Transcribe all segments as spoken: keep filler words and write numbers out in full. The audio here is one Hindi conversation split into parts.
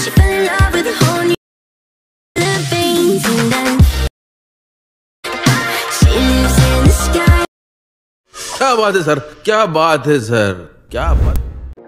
She fell in love with a whole new veins, and then she lives in the sky. क्या बात है सर, क्या बात है सर, क्या बात।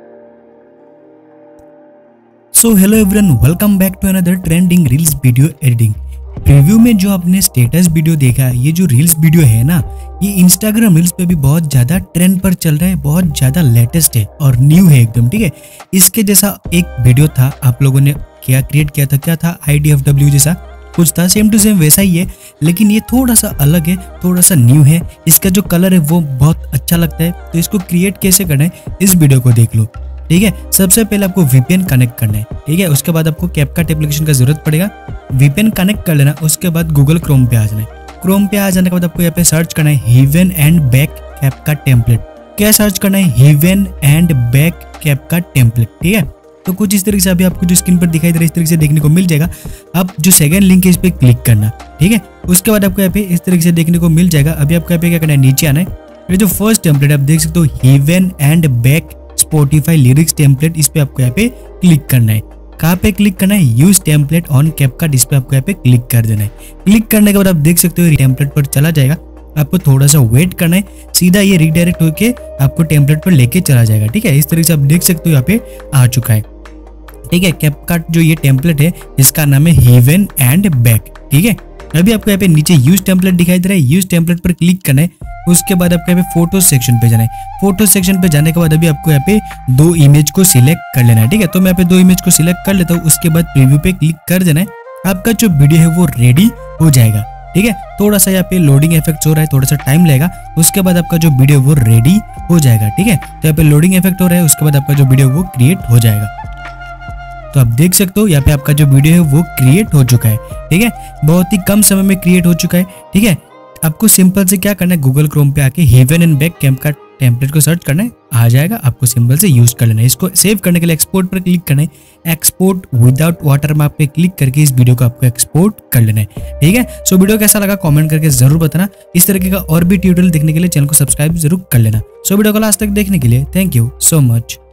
So hello everyone, welcome back to another trending reels video editing. Preview में जो आपने स्टेटस वीडियो देखा, ये जो रील्स वीडियो है ना, ये इंस्टाग्राम रील्स पे भी बहुत ज्यादा ट्रेंड पर चल रहा है, बहुत ज्यादा लेटेस्ट है और न्यू है एकदम। ठीक है, इसके जैसा एक वीडियो था, आप लोगों ने क्या क्रिएट किया था, क्या था, आई डी एफ डब्ल्यू जैसा कुछ था, सेम टू सेम वैसा ही है, लेकिन ये थोड़ा सा अलग है, थोड़ा सा न्यू है। इसका जो कलर है वो बहुत अच्छा लगता है। तो इसको क्रिएट कैसे करना है, इस वीडियो को देख लो। ठीक है, सबसे पहले आपको वीपीएन कनेक्ट करना है। ठीक है, उसके बाद आपको कैपकट एप्लीकेशन का जरूरत पड़ेगा। वीपीएन कनेक्ट कर लेना, उसके बाद गूगल क्रोम पे आ जाना है। क्रोम पे आ जाने के बाद आपको यहाँ पे सर्च करना है heaven and back CapCut template. क्या सर्च करना है? Heaven and back CapCut template. ठीक है, तो कुछ इस तरीके से अभी आपको जो स्क्रीन पर दिखाई दे रहा है इस तरीके से देखने को मिल जाएगा। अब जो सेकंड लिंक है इस पे क्लिक करना। ठीक है, उसके बाद आपको यहाँ पे इस तरीके से देखने को मिल जाएगा। अभी आपको यहाँ पे क्या करना है, नीचे आना है। ये जो फर्स्ट टेम्पलेट आप देख सकते हो, heaven and back Spotify lyrics template, इस पे आपको यहाँ पे क्लिक करना है। कहाँ पे क्लिक करना है? यूज टेम्पलेट ऑन कैपकट, इस पे आपको यहाँ पे क्लिक कर देना है। क्लिक करने के बाद आप देख सकते हो टेम्पलेट पर चला जाएगा। आपको थोड़ा सा वेट करना है, सीधा ये रिडायरेक्ट होके आपको टेम्पलेट पर लेके चला जाएगा। ठीक है, इस तरीके से आप देख सकते हो यहाँ पे आ चुका है। ठीक है, कैपकट जो ये टेम्पलेट है इसका नाम है हिवेन एंड बैक। ठीक है, अभी आपको यहाँ पे नीचे यूज टेम्पलेट दिखाई दे रहा है, यूज टेम्पलेट पर क्लिक करना है। उसके बाद आपको यहाँ पे फोटो सेक्शन पे जाना है। फोटो सेक्शन पे जाने के बाद अभी आपको यहाँ पे दो इमेज को सिलेक्ट कर लेना है। ठीक है, तो मैं यहाँ पे दो इमेज को सिलेक्ट कर लेता हूँ। उसके बाद प्रीव्यू पे क्लिक कर देना है। आपका जो वीडियो है वो रेडी हो जाएगा। ठीक है, थोड़ा सा यहाँ पे लोडिंग इफेक्ट हो रहा है, थोड़ा सा टाइम लगेगा। उसके बाद आपका जो वीडियो वो रेडी हो जाएगा। ठीक है, तो यहाँ पे लोडिंग इफेक्ट हो रहा है, उसके बाद आपका जो वीडियो वो क्रिएट हो जाएगा। तो आप देख सकते हो यहाँ पे आपका जो वीडियो है वो क्रिएट हो चुका है। ठीक है, बहुत ही कम समय में क्रिएट हो चुका है। ठीक है, आपको सिंपल से क्या करना है, गूगल क्रोम पे आके heaven and back CapCut template को सर्च करना है, आ जाएगा। आपको सिंपल से यूज कर लेना है। इसको सेव करने के लिए एक्सपोर्ट पर क्लिक करना है। एक्सपोर्ट विदाउट वाटरमार्क पे क्लिक करके इस वीडियो को आपको एक्सपोर्ट कर लेना है। ठीक है, सो वीडियो कैसा लगा कमेंट करके जरूर बताना। इस तरीके का और भी ट्यूटोरियल देखने के लिए चैनल को सब्सक्राइब जरूर कर लेना। सो वीडियो को लास्ट तक देखने के लिए थैंक यू सो मच।